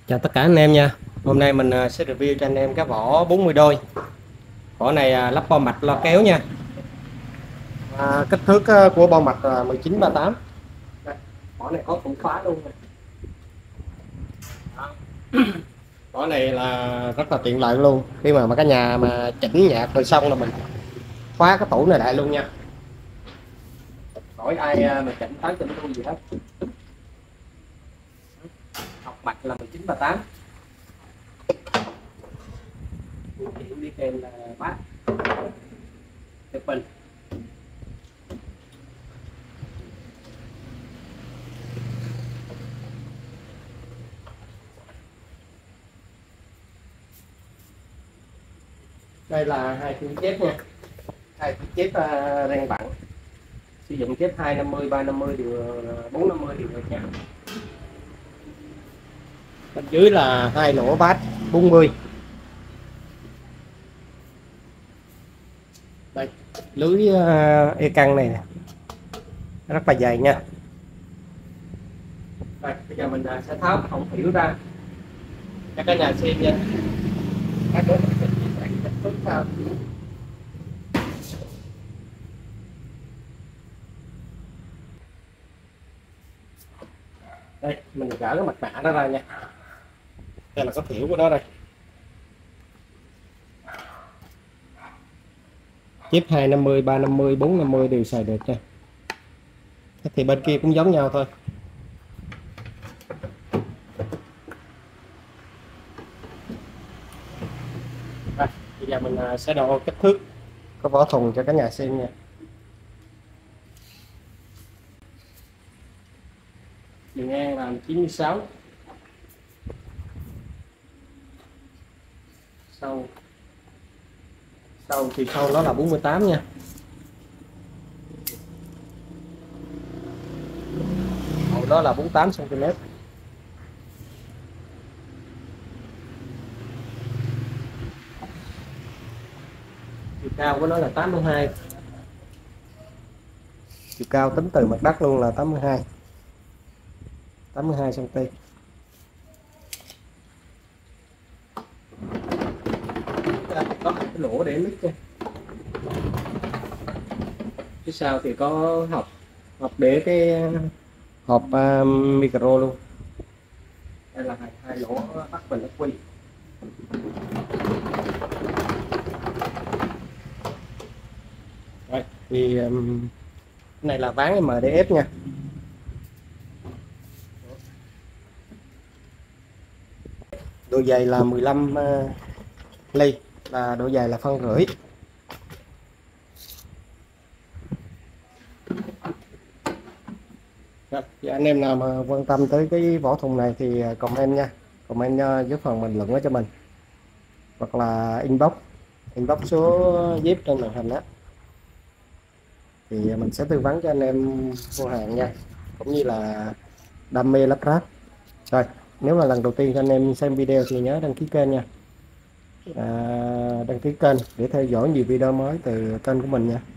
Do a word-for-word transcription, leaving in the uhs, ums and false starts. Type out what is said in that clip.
Chào tất cả anh em nha. Hôm nay mình à, sẽ review cho anh em cái vỏ bốn mươi đôi. Vỏ này à, lắp bo mạch lo kéo nha. À, kích thước à, của bo mạch là mười chín ba tám. Đây, vỏ này có cụm khóa luôn nè. Đó. Vỏ này là rất là tiện lợi luôn. Khi mà mà cả nhà mà chỉnh nhạc rồi xong là mình khóa cái tủ này lại luôn nha. Khỏi ai à, mà chỉnh tới chỉnh luôn gì hết. Học mạch là mười chín ba tám. Điều khiển đi kèm là bát, được bình. Đây là hai phiên chép nha, hai phiên chép uh, rang vặn, sử dụng chép hai năm mươi, ba năm mươi, điều bốn năm mươi, điều được nha. Bên dưới là hai lỗ bát bốn mươi. Đây, lưới uh, e căng này nè, rất là dày nha. Đây, bây giờ mình uh, sẽ tháo cái họng phễu ra cho cả nhà xem nha. Các đối tượng sẽ kích thước sao. Đây, mình gỡ cái mặt nạ đó ra nha. Đây là cái phễu của nó đây. Chip hai năm mươi, ba năm mươi, bốn năm mươi đều xài được nha. Thì bên kia cũng giống nhau thôi. Rồi, bây giờ mình sẽ đo kích thước cái vỏ thùng cho cả nhà xem nha. Chiều ngang là chín mươi sáu, sâu sâu thì sâu nó là bốn mươi tám nha. Hậu đó là bốn mươi tám xăng ti mét. Chiều cao của nó là tám mươi hai. Chiều cao tính từ mặt đất luôn là tám mươi hai, tám mươi hai xăng ti mét. Có một cái lỗ để mic nha. Phía sau thì có hộp hộp để cái hộp uh, micro luôn. Đây là hai, hai lỗ bắt bình ắc quy. Rồi thì um, cái này là ván em đê ép nha. Độ dày là mười lăm uh, ly, là độ dày là phân rưỡi. Rồi, anh em nào mà quan tâm tới cái vỏ thùng này thì comment nha, comment dưới phần bình luận cho mình, hoặc là inbox inbox số zip trên màn hình đó, thì mình sẽ tư vấn cho anh em mua hàng nha, cũng như là đam mê lắp ráp. Rồi, nếu mà lần đầu tiên cho anh em xem video thì nhớ đăng ký kênh nha, à, đăng ký kênh để theo dõi nhiều video mới từ kênh của mình nha.